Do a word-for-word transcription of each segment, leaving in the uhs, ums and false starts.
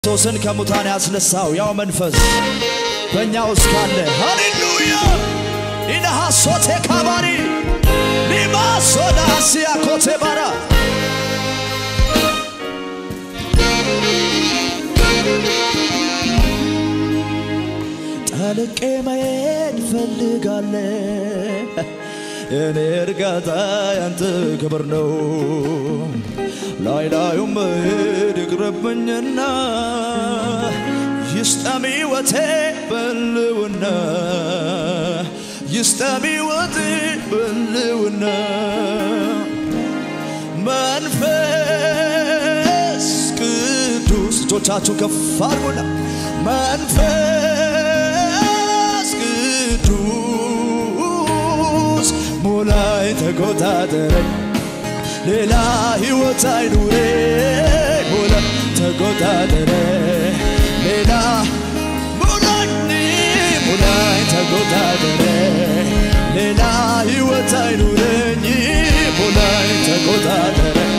ሶስን ከሙታን ያስነሳው ያው መንፈስ በእኛ ውስጥ ካለ ሃሌሉያ ኢነሃ ሶቴ ካባሪ ሊማ ሶዳሲያ ኮቴ ባራ ጠልቄ መሄድ ፈልጋለሁ እኔ እርጋታ ያንተ ክብር ነው ላይ ላዩም መሄድ ይቅርብኝና ይስጠሚ ወቴ በልውና ይስጠሚ ወቴ በልውና መንፈስ ቅዱስ እጆቻችሁ ከፍ አድርጉና መንፈስ ቅዱስ ሙላይ ተቆጣጠረኝ ሌላ ሕይወት አይኑረኝ ሙላይ ተቆጣጠረኝ ሌላ ሙላይ ሙላይ ተቆጣጠረኝ ሌላ ሕይወት አይኑረኝ ሙላይ ተቆጣጠረኝ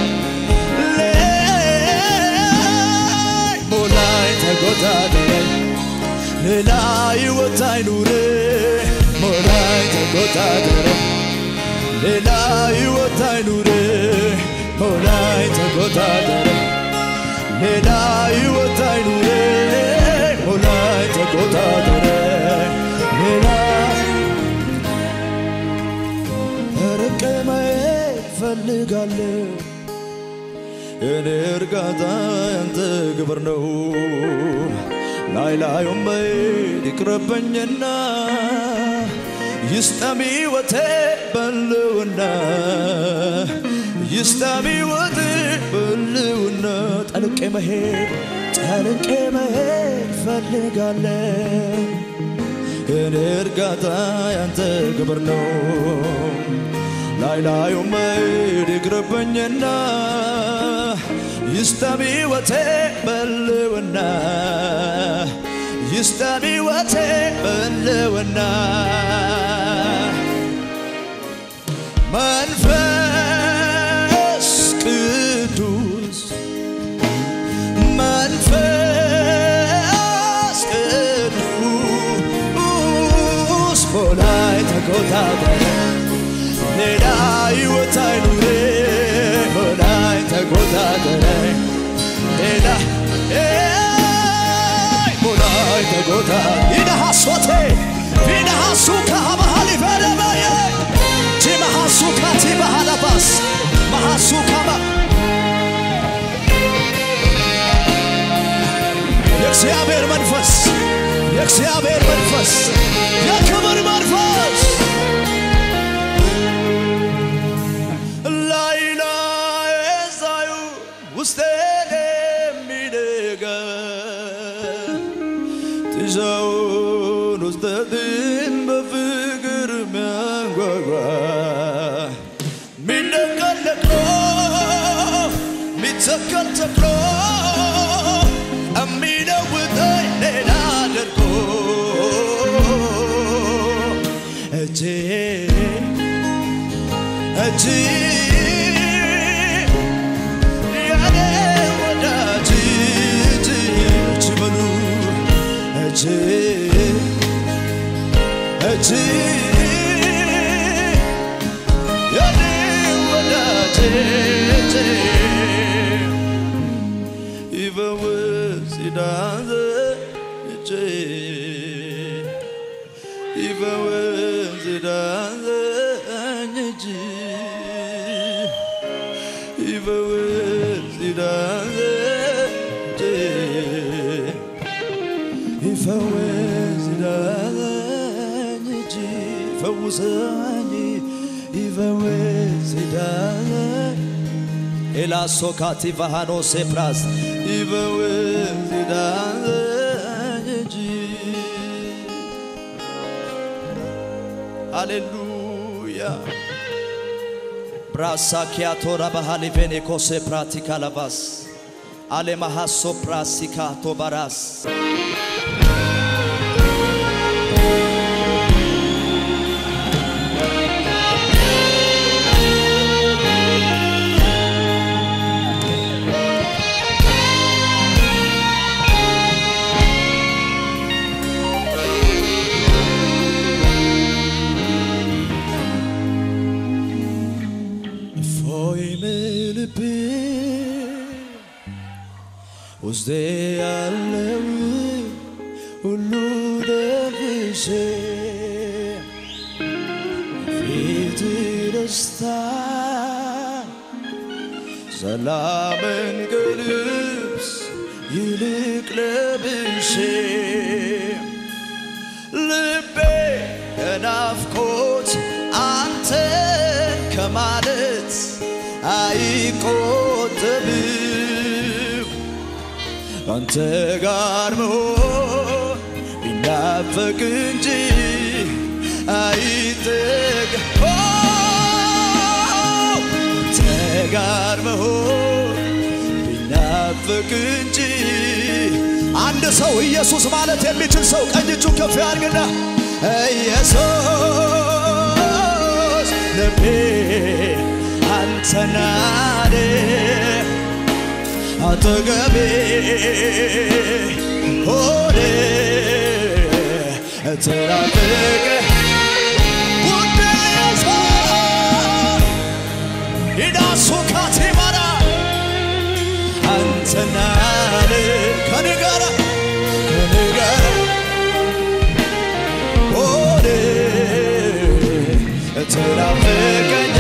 ሙላይ ተቆጣጠረኝ ሌላ ሕይወት አይኑረኝ ሙላይ ተቆጣጠረኝ ሌላ ሕይወት አይኑረኝ ሙላይ ተቆጣጠረኝ ሌላ ሕይወት አይኑረኝ ሙላይ ተቆጣጠረኝ ሌላ ርቄ መሄድ ፈልጋለሁ እኔ እርጋታ ያንተ ክብር ነው ላይ ላዩም መሄድ ይቅርብኝና ይስጠሚ ወቴ በልውና ይስጠሚ ወቴ በልውና ጠልቄ መሄድ ጠልቄ መሄድ ፈልጋለሁ እኔ እርጋታ ያንተ ክብር ነው ላይ ላዩም መሄድ ይቅርብኝና ይስጠሚ ወቴ በልውና ይስጠሚ ወቴ በልውና መንፈስ ቅዱስ መንፈስ ቅዱስ ሙላይ ተቆጣጠረኝ ሌላ ሕይወት አይኑረኝ ሙላይ ተቆጣጠረኝ ሌላ ሙላይ ተቆጣጠረኝ ኢነሃ ሶቴ ኢነሃ ሱካ ባህሊ ፈለማየ ቲማሃ ሱካ ቲባሃላባስ ማሃሱካባ የእግዚአብሔር መንፈስ የእግዚአብሔር መንፈስ የክብር መንፈስ ላይ ላይ ሳዩ ውስጤ የሚደጋ ትዛውን ውስጠትን በፍቅር ሚያንጓጓ ሚነቀል ነቅሎ ሚተከል ተክሎ የሚለውጠኝ ሌላ አድርጎ እጄ እጄ ያኔ ወዳጅ እጄ እጅ በሉ እጄ እጄ ያኔ ወዳጅ እጄ ይፈውስ ይዳንስ እጄ ይፈውስ ይዳንስ እጄ ይፈውስ ይዳንስ እጄ ይፈውስ ይዳንስ እጄ ይፈውሰኝ ይፈውስ ይዳንስ ኤላሶካቲ ቫሃኖ ሴፕራስ ይፈውስ ይዳንስ እጄ ሃሌሉያ ብራሳኪያ ቶራ ባህሊ ቬኔኮሴ ፕራቲካ ላቫስ አሌማሃሶ ፕራሲካ ቶባራስ ውስጤ ያለው ሁሉ ደርሼ ፊት ደስታ ሰላምን ከልብስ ይልቅ ለብሼ ልቤ ናፍቆት አንተን ከማለት አይቆጠብም አንተ ጋር መሆን ቢናፈቅ እንጂ አይጠግብ አንተ ጋር መሆን ቢናፈቅ እንጂ አንድ ሰው ኢየሱስ ማለት የሚችል ሰው ቀኝ እጁን ከፍ ያድርግና ኢየሱስ ልቤ አንተን አለ አጠገቤ ሆነ ተራቀቀ ጉዳይስ ኢዳሱ ካቲማራ አንተን አለ ከኔ ጋር ከኔ ጋር ሆነ ተራቀቀ